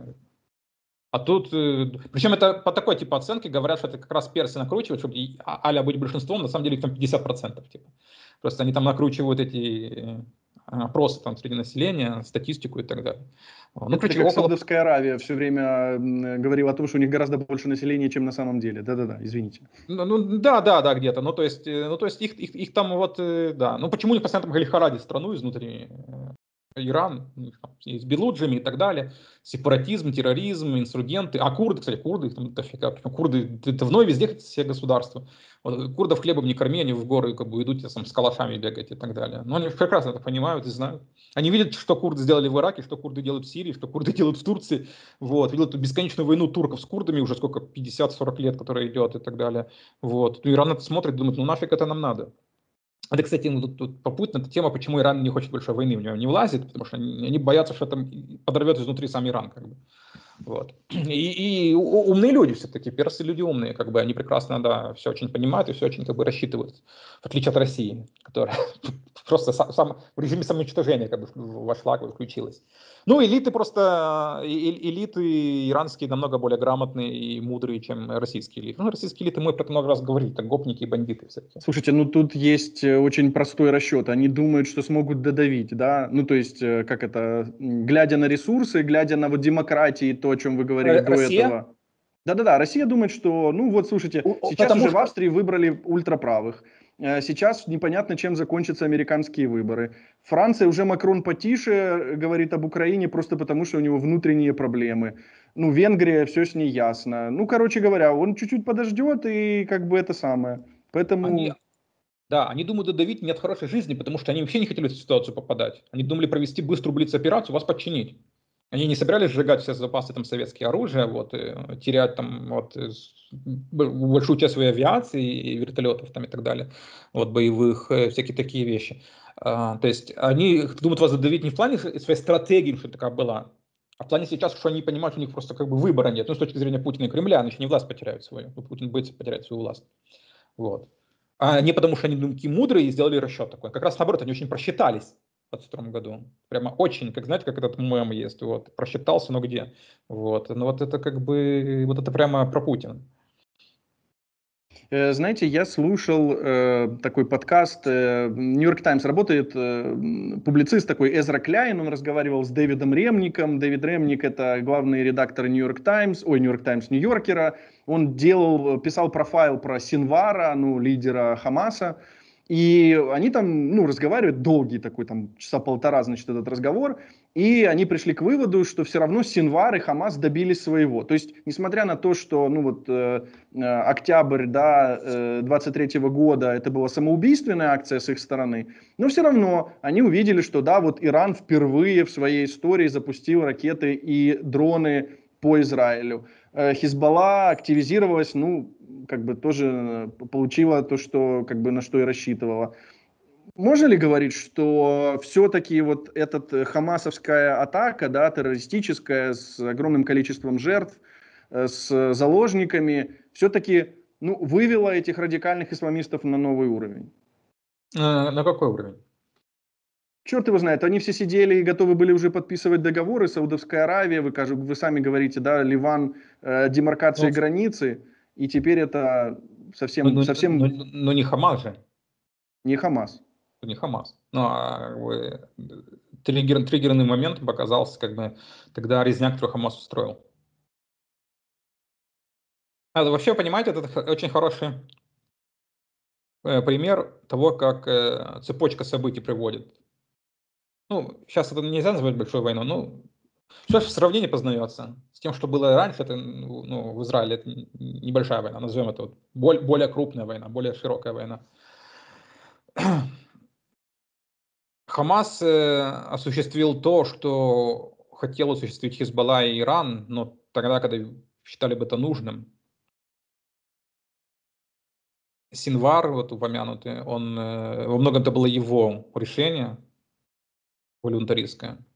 А тут, причем это по такой типа оценке говорят, что это как раз персы накручивают, чтобы а-ля быть большинством, на самом деле их там 50%. Типа. Просто они там накручивают эти опросы там среди населения, статистику и так далее. Ну, Это как Саудовская Аравия все время говорила о том, что у них гораздо больше населения, чем на самом деле. Да-да-да, извините. Да, где-то. Ну, то есть их там вот, да. Ну, почему не постоянно там лихорадить страну изнутри? Иран, с белуджами и так далее, сепаратизм, терроризм, инсургенты, а курды, кстати, курды, их там дофига, курды давно везде все государства, вот, курдов хлебом не корми, они в горы как бы идут там, с калашами бегать и так далее, но они прекрасно это понимают и знают, они видят, что курды сделали в Ираке, что курды делают в Сирии, что курды делают в Турции, вот, видят эту бесконечную войну турков с курдами уже сколько, 50-40 лет, которая идет и так далее, вот, ну, Иран это смотрит, думает, ну нафиг это нам надо. Это, кстати, тут попутно эта тема, почему Иран не хочет большой войны, в него не влазит, потому что они боятся, что это подорвет изнутри сам Иран. Как бы. Вот. И умные люди все-таки, персы люди умные, как бы они прекрасно, да, все очень понимают и все очень как бы рассчитывают, в отличие от России, которая просто в режиме самоуничтожения как бы вошла, как бы включилась. Ну, элиты просто, элиты иранские намного более грамотные и мудрые, чем российские элиты. Ну, российские элиты, мы про это много раз говорили, так гопники и бандиты всякие. Слушайте, ну тут есть очень простой расчет. Они думают, что смогут додавить, да? Ну, то есть, как это, глядя на ресурсы, глядя на вот демократии, то, о чем вы говорили до Россия? этого. Да-да-да, Россия думает, что, ну вот, слушайте, сейчас Потому уже что... в Австрии выбрали ультраправых. Сейчас непонятно, чем закончатся американские выборы. Франция уже Макрон потише говорит об Украине просто потому, что у него внутренние проблемы. Ну, Венгрия, все с ней ясно. Ну, короче говоря, он чуть-чуть подождет и как бы это самое. Поэтому... Они думают додавить не от хорошей жизни, потому что они вообще не хотели в эту ситуацию попадать. Они думали провести быструю блиц-операцию, вас подчинить. Они не собирались сжигать все запасы там, советские оружия, вот, терять там, вот, большую часть своей авиации и вертолетов там, и так далее, вот, боевых, всякие такие вещи. То есть они думают вас задавить не в плане своей стратегии, что такая была, а в плане сейчас, что они понимают, что у них просто как бы выбора нет. Ну, с точки зрения Путина и Кремля, они еще не власть потеряют свою. Путин боится потерять свою власть. Вот. А не потому, что они такие мудрые и сделали расчет такой. Как раз наоборот, они очень просчитались в 2022 году. Прямо очень, как знаете, как этот мем есть. Вот, просчитался, но где. Вот. Но вот это как бы, вот это прямо про Путина. Знаете, я слушал такой подкаст, Нью-Йорк Таймс работает, публицист такой Эзра Кляйн, он разговаривал с Дэвидом Ремником. Дэвид Ремник — это главный редактор Нью-Йорк Таймс, Нью-Йорк Таймс Нью-Йоркера. Он писал профайл про Синвара, ну, лидера Хамаса. И они там, ну, разговаривают, долгий такой, там, часа полтора, значит, этот разговор, и они пришли к выводу, что все равно Синвар и Хамас добились своего. То есть, несмотря на то, что, ну, вот, октябрь, да, 23-го года, это была самоубийственная акция с их стороны, но все равно они увидели, что, да, вот Иран впервые в своей истории запустил ракеты и дроны по Израилю. Хизбалла активизировалась, ну, как бы тоже получила то, что, как бы, на что и рассчитывала. Можно ли говорить, что все-таки вот эта хамасовская атака, да, террористическая, с огромным количеством жертв, с заложниками, все-таки, ну, вывела этих радикальных исламистов на новый уровень? На какой уровень? Черт его знает, они все сидели и готовы были уже подписывать договоры. Саудовская Аравия, вы сами говорите, да, Ливан, демаркация Ну, границы, и теперь это ну, совсем, ну, совсем ну, не Хамас же. не Хамас. Не Хамас. Ну, а как бы, триггерным моментом показался как бы тогда резня, которую Хамас устроил. Вообще, понимаете, это очень хороший пример того, как цепочка событий приводит. Ну, сейчас это нельзя назвать большой войной, ну, что ж в сравнении познается с тем, что было раньше, это, ну, в Израиле это небольшая война, назовем это вот более крупная война, более широкая война. Хамас осуществил то, что хотел осуществить Хизбалла и Иран, но тогда, когда считали бы это нужным. Синвар, вот упомянутый, он, во многом это было его решение волюнтаристское.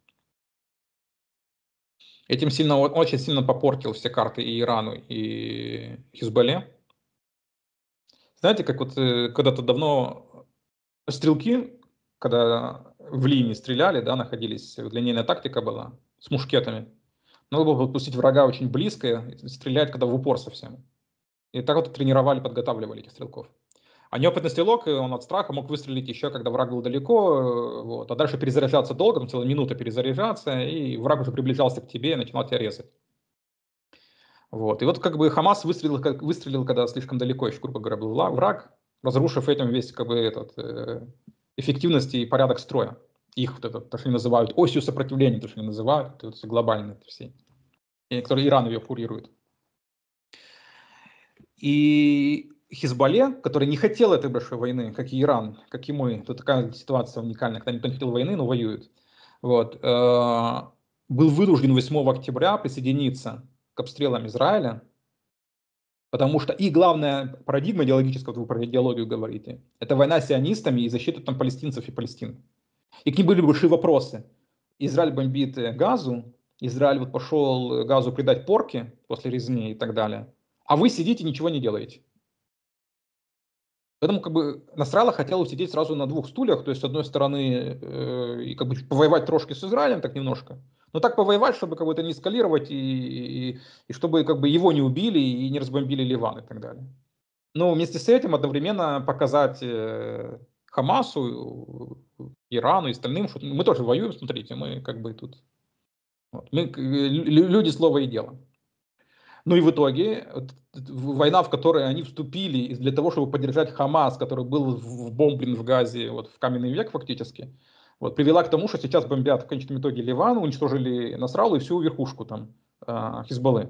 Этим сильно, очень сильно попортил все карты и Ирану, и Хизбалле. Знаете, как вот когда-то давно стрелки, когда в линии стреляли, да, находились, линейная тактика была с мушкетами. Надо было подпустить врага очень близко и стрелять, когда в упор совсем. И так вот тренировали, подготавливали этих стрелков. А неопытный стрелок, он от страха мог выстрелить еще, когда враг был далеко, вот, а дальше перезаряжаться долго, там целая минута перезаряжаться, и враг уже приближался к тебе и начинал тебя резать. Вот. И вот как бы Хамас выстрелил, когда слишком далеко еще, грубо говоря, был враг, разрушив этим весь как бы эффективность и порядок строя. Их вот это, то, что они называют осью сопротивления, то, что они называют, это глобальные все, которые Иран ее курирует. И Хизбалле, который не хотел этой большой войны, как и Иран, как и мы, тут такая ситуация уникальная, когда никто не хотел войны, но воюет, вот, был вынужден 8 октября присоединиться к обстрелам Израиля, потому что и главная парадигма идеологическая, вот вы про идеологию говорите, это война с сионистами и защита там палестинцев и Палестины. И к ним были большие вопросы. Израиль бомбит Газу, Израиль вот пошел Газу придать порки после резни и так далее, а вы сидите, ничего не делаете. Поэтому как бы Насралла хотел усидеть сразу на двух стульях, то есть с одной стороны и как бы повоевать трошки с Израилем так немножко, но так повоевать, чтобы как бы это не эскалировать и чтобы как бы его не убили и не разбомбили Ливан и так далее. Но вместе с этим одновременно показать Хамасу, Ирану и остальным, что мы тоже воюем, смотрите, мы как бы тут, вот, мы люди слова и дела. Ну и в итоге война, в которой они вступили для того, чтобы поддержать Хамас, который был вбомблен в Газе вот, в каменный век фактически, вот, привела к тому, что сейчас бомбят в конечном итоге Ливан, уничтожили Насраллу и всю верхушку там Хизбаллы.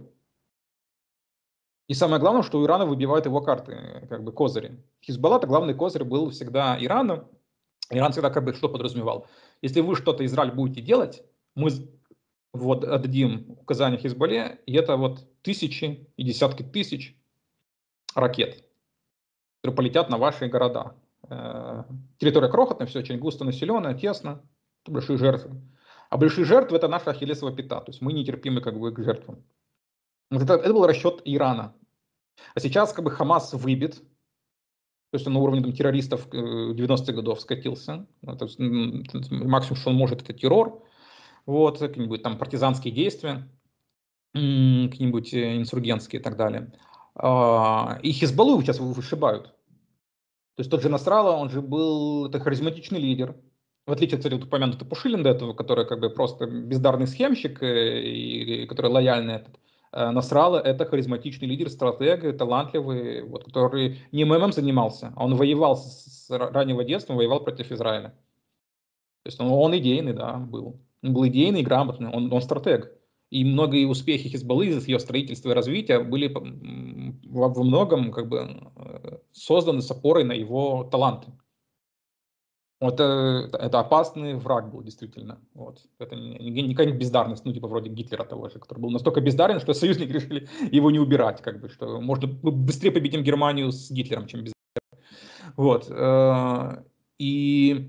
И самое главное, что у Ирана выбивают его карты, как бы козыри. Хизбалла-то главный козырь был всегда Ираном. Иран всегда как бы что подразумевал? Если вы что-то, Израиль, будете делать, мы вот отдадим указания Хизбалле, и это вот тысячи и десятки тысяч ракет, которые полетят на ваши города. Территория крохотная, все очень густо населенная, тесно, это большие жертвы. А большие жертвы – это наша ахиллесова пята, то есть мы нетерпимы как бы к жертвам. Вот это был расчет Ирана. А сейчас как бы Хамас выбит, то есть он на уровне там, террористов 90-х годов скатился. То есть, максимум, что он может, это террор, вот, какие-нибудь там партизанские действия, какие-нибудь инсургентские и так далее. И Хизбаллу сейчас вышибают. То есть тот же Насралла, он же был это харизматичный лидер. В отличие от, кстати, вот упомянутого Пушилина до этого, который как бы просто бездарный схемщик, и который лояльный этот. Насралла – это харизматичный лидер, стратег, талантливый, вот, который не МММ занимался, а он воевал с раннего детства, воевал против Израиля. То есть он идейный, да, был. Он был идейный, грамотный, он стратег. И многие успехи Хизбаллы из ее строительства и развития были во многом как бы созданы с опорой на его таланты. Вот это опасный враг был, действительно. Вот. Это не какая-нибудь бездарность, ну, типа вроде Гитлера того же, который был настолько бездарен, что союзники решили его не убирать, как бы, что можно быстрее победим Германию с Гитлером, чем без. Вот. И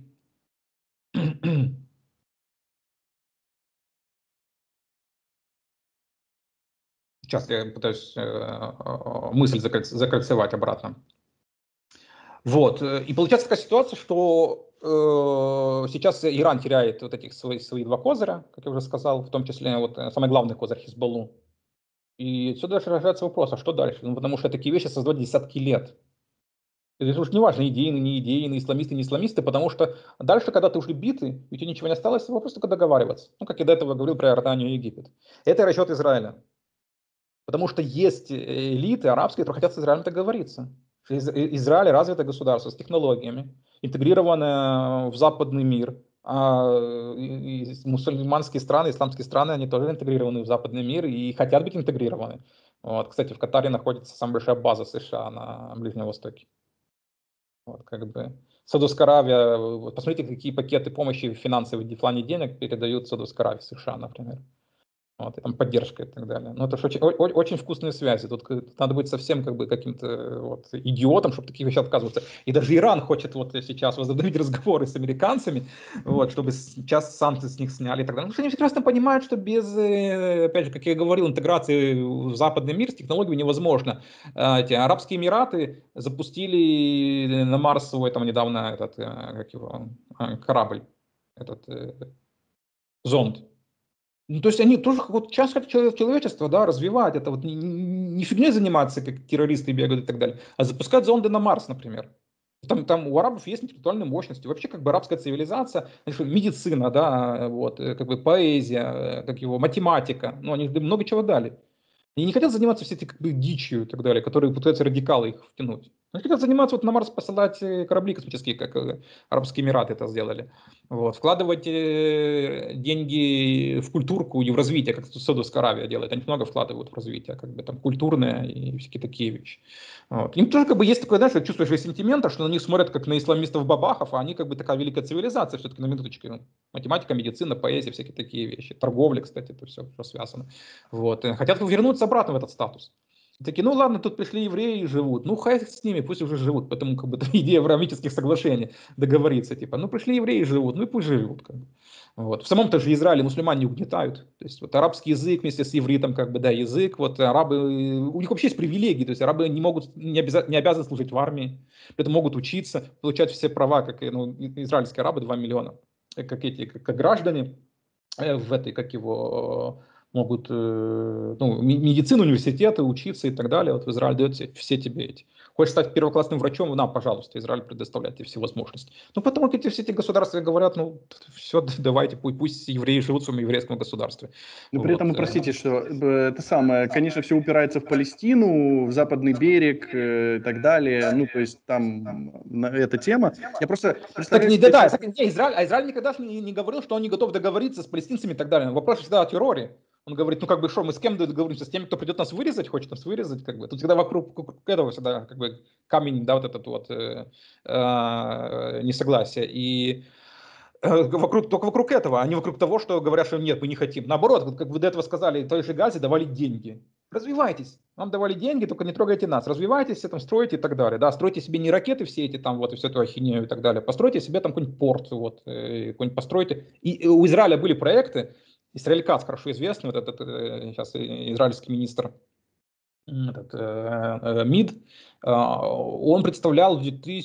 сейчас я пытаюсь мысль закольцевать обратно. Вот. И получается такая ситуация, что сейчас Иран теряет вот этих свои два козыря, как я уже сказал, в том числе вот самый главный козырь Хизбаллу. И отсюда рождается вопрос, а что дальше? Ну, потому что такие вещи создают десятки лет. Это уж не важно, идейные, не идейные, исламисты, не исламисты, потому что дальше, когда ты уже биты, у тебя ничего не осталось, вопрос только договариваться. Ну, как я до этого говорил про Иорданию и Египет. Это расчет Израиля. Потому что есть элиты арабские, которые хотят с Израилем договориться. Израиль развитое государство с технологиями, интегрированное в западный мир. А мусульманские страны, исламские страны, они тоже интегрированы в западный мир и хотят быть интегрированы. Вот, кстати, в Катаре находится самая большая база США на Ближнем Востоке. Вот, как бы. Саудовская Аравия, вот посмотрите, какие пакеты помощи финансовой в плане денег передают Саудовской Аравии, США, например. Вот, и там поддержка и так далее. Но это же очень вкусные связи. Тут надо быть совсем как бы каким-то вот идиотом, чтобы такие вещи отказываться. И даже Иран хочет вот сейчас возобновить разговоры с американцами, вот, чтобы сейчас санкции с них сняли и так далее. Потому что они прекрасно понимают, что без, опять же, как я говорил, интеграции в западный мир с технологиями невозможно. Эти Арабские Эмираты запустили на Марс свой там недавно этот, как его, корабль, этот зонд. Ну, то есть они тоже вот часть как человечества, да, развивать это, вот не фигней заниматься, как террористы бегают и так далее, а запускать зонды на Марс, например. Там у арабов есть интеллектуальные мощности. Вообще, как бы арабская цивилизация, значит, медицина, да, вот, как бы поэзия, как его, математика, ну, они много чего дали. И не хотят заниматься всей этой как бы дичью и так далее, которые пытаются радикалы их втянуть. Они хотят заниматься вот на Марс посылать корабли космические, как Арабские Эмираты это сделали. Вот. Вкладывать деньги в культурку и в развитие, как Саудовская Аравия делает. Они много вкладывают в развитие, как бы там культурное и всякие такие вещи. Вот. Им тоже как бы есть такое, знаешь, чувствуешь сентимента, что на них смотрят как на исламистов-бабахов, а они как бы такая великая цивилизация, все-таки на минуточку. Ну, математика, медицина, поэзия, всякие такие вещи. Торговля, кстати, это все связано. Вот. Хотят вернуться обратно в этот статус. Такие, ну ладно, тут пришли евреи и живут. Ну, хай с ними, пусть уже живут. Потому как бы идея авраамических соглашений договориться. Типа, ну пришли евреи и живут, ну и пусть живут. Как бы. Вот. В самом-то же Израиле мусульмане не угнетают. То есть вот арабский язык вместе с ивритом, как бы, да, язык. Вот арабы, у них вообще есть привилегии. То есть арабы не могут, не обязаны служить в армии. При этом могут учиться, получать все права, как ну, израильские арабы, 2 миллиона. Как эти, как граждане в этой, как его, могут ну, медицину, университеты, учиться и так далее. Вот в Израиле дает все тебе эти. Хочешь стать первоклассным врачом? На, пожалуйста, Израиль предоставляет тебе все все потом все эти государства говорят, ну, все, давайте, пусть евреи живут в своем еврейском государстве. Но при этом, простите, что это самое, конечно, все упирается в Палестину, в Западный берег и так далее. Ну, то есть там эта тема. Я просто представляю себе сейчас... Израиль никогда не говорил, что он не готов договориться с палестинцами и так далее. Вопрос всегда о терроре. Он говорит, ну как бы что, мы с кем договоримся? С теми, кто придет нас вырезать, хочет нас вырезать, как бы. Тут всегда вокруг этого всегда как бы камень, да, вот этот вот несогласие. И только вокруг этого, а не вокруг того, что говорят, что нет, мы не хотим. Наоборот, как вы до этого сказали, той же Газе давали деньги. Развивайтесь. Вам давали деньги, только не трогайте нас. Развивайтесь, там, стройте и так далее. Да, стройте себе не ракеты все эти там, вот, и всю эту ахинею и так далее. Постройте себе там какой-нибудь порт, вот, какой-нибудь постройте. И у Израиля были проекты, Исраэль Кац, хорошо известный, вот этот сейчас израильский министр, этот, МИД, он представлял в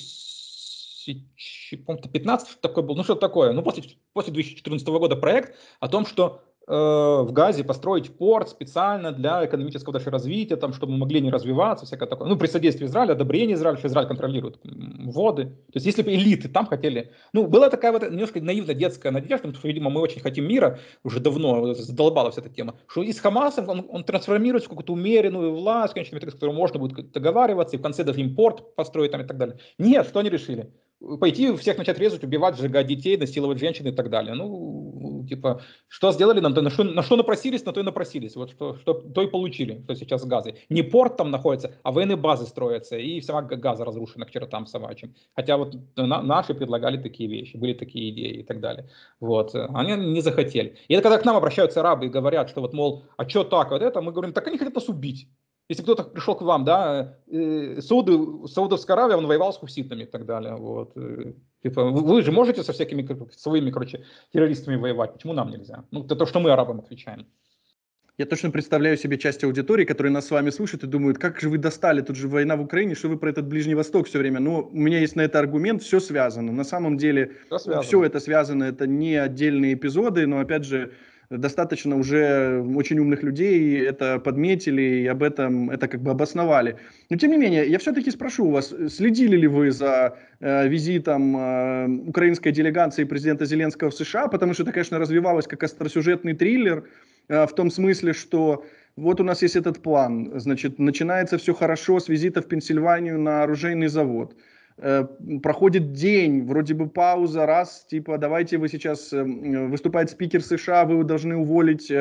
2015 такой был, ну что такое, ну после 2014 года проект о том, что в Газе построить порт специально для экономического даже развития, там, чтобы мы могли не развиваться, всякое такое. Ну, при содействии Израиля, одобрении Израиля, что Израиль контролирует воды. То есть, если бы элиты там хотели... Ну, была такая вот немножко наивная детская надежда, потому что, видимо, мы очень хотим мира, уже давно задолбалась эта тема, что и с Хамасом он трансформируется в какую-то умеренную власть, конечно, с которой можно будет договариваться, и в конце даже импорт построить там и так далее. Нет, что они решили? Пойти всех начать резать, убивать, сжигать детей, насиловать женщин и так далее. Ну, типа, что сделали нам, на что напросились, на то и напросились. Вот что то и получили, что сейчас с Газой. Не порт там находится, а военные базы строятся, и сама Газа разрушена к чертам собачьим. Хотя вот наши предлагали такие вещи, были такие идеи и так далее. Вот, они не захотели. И это когда к нам обращаются арабы и говорят, что вот, мол, а что так, вот это, мы говорим, так они хотят нас убить. Если кто-то пришел к вам, да, Саудовская Аравия, он воевал с хуситами и так далее. Вот. Типа, вы же можете со всякими своими, короче, террористами воевать, почему нам нельзя? Ну, это то, что мы арабам отвечаем. Я точно представляю себе часть аудитории, которые нас с вами слушают и думают, как же вы достали, тут же война в Украине, что вы про этот Ближний Восток все время. Но у меня есть на это аргумент, все связано. На самом деле Все все связано. это связано, это не отдельные эпизоды, но опять же достаточно уже очень умных людей это подметили и об этом это как бы обосновали. Но тем не менее, я все-таки спрошу у вас, следили ли вы за визитом украинской делегации президента Зеленского в США, потому что это, конечно, развивалось как остросюжетный триллер, в том смысле, что вот у нас есть этот план, значит, начинается все хорошо с визита в Пенсильванию на оружейный завод. Проходит день, вроде бы пауза, раз, типа, давайте вы сейчас, выступает спикер США, вы должны уволить,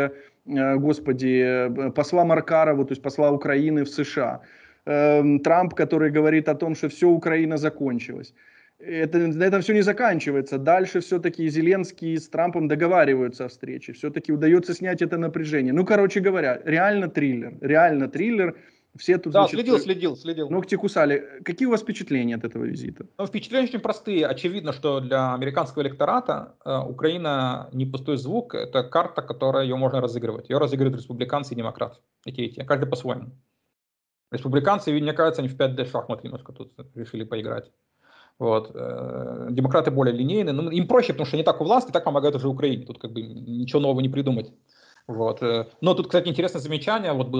посла Маркарова, то есть посла Украины в США. Трамп, который говорит о том, что все, Украина закончилась. На этом все не заканчивается. Дальше все-таки Зеленский с Трампом договариваются о встрече. Все-таки удается снять это напряжение. Ну, короче говоря, реально триллер. Реально триллер. Все тут, Да, значит, следил. ногти кусали. Какие у вас впечатления от этого визита? Ну, впечатления очень простые. Очевидно, что для американского электората Украина не пустой звук, это карта, которая ее можно разыгрывать. Ее разыгрывают республиканцы и демократы. Эти, каждый по-своему. Республиканцы, мне кажется, они в 5D шахмат немножко тут решили поиграть. Вот. Демократы более линейные, но им проще, потому что они так у власти, так помогают уже Украине. Тут как бы ничего нового не придумать. Вот. Но тут, кстати, интересное замечание вот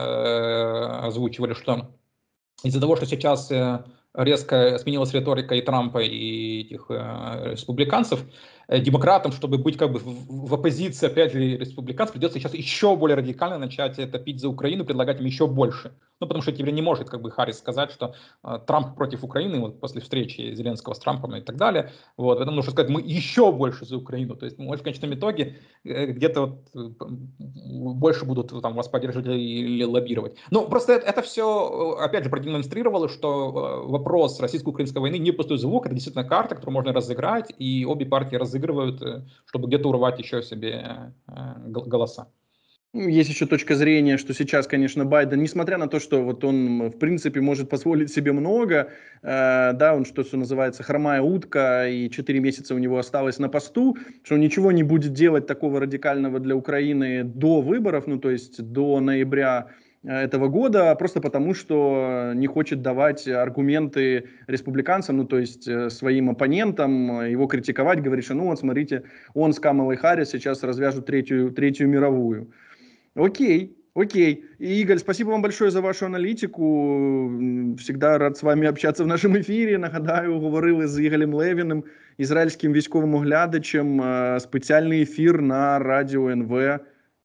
было, озвучивали, что из-за того, что сейчас резко сменилась риторика и Трампа, и этих республиканцев, демократам, чтобы быть как бы в оппозиции, опять же, республиканцев, придется сейчас еще более радикально начать топить за Украину, предлагать им еще больше. Ну, потому что теперь не может как бы Харрис сказать, что Трамп против Украины, вот после встречи Зеленского с Трампом и так далее, вот, поэтому нужно сказать, мы еще больше за Украину. То есть, может, в конечном итоге где-то вот больше будут там вас поддерживать или лоббировать. Но просто это все, опять же, продемонстрировало, что вопрос российско-украинской войны не пустой звук, это действительно карта, которую можно разыграть, и обе партии разыгрывают, чтобы где-то урвать еще себе голоса. Есть еще точка зрения, что сейчас, конечно, Байден, несмотря на то, что вот он, в принципе, может позволить себе много, да, он, что называется, хромая утка, и 4 месяца у него осталось на посту, что он ничего не будет делать такого радикального для Украины до выборов, ну, то есть до ноября этого года, просто потому, что не хочет давать аргументы республиканцам, ну, то есть своим оппонентам, его критиковать, говорит, что, ну, вот, смотрите, он с Камалой Харрис сейчас развяжут третью мировую. Окей, окей. Игорь, спасибо вам большое за вашу аналітику. Всегда рад з вами общатися в нашому ефірі. Нагадаю, говорили з Ігорем Левіним, ізраїльським військовим оглядачем. Спеціальний ефір на радіо НВ